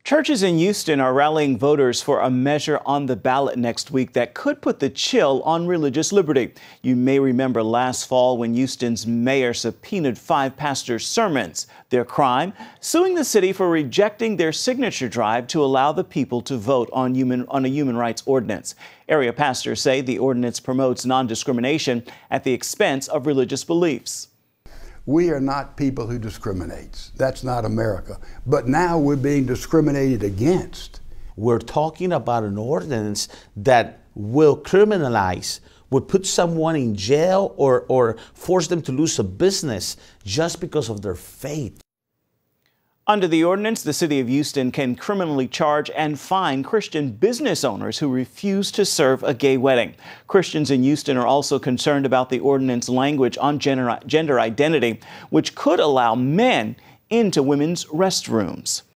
Churches in Houston are rallying voters for a measure on the ballot next week that could put the chill on religious liberty. You may remember last fall when Houston's mayor subpoenaed 5 pastors' sermons. Their crime? Suing the city for rejecting their signature drive to allow the people to vote on a human rights ordinance. Area pastors say the ordinance promotes non-discrimination at the expense of religious beliefs. We are not people who discriminates. That's not America. But now we're being discriminated against. We're talking about an ordinance that will criminalize, would put someone in jail or force them to lose a business just because of their faith. Under the ordinance, the city of Houston can criminally charge and fine Christian business owners who refuse to serve a gay wedding. Christians in Houston are also concerned about the ordinance language on gender identity, which could allow men into women's restrooms.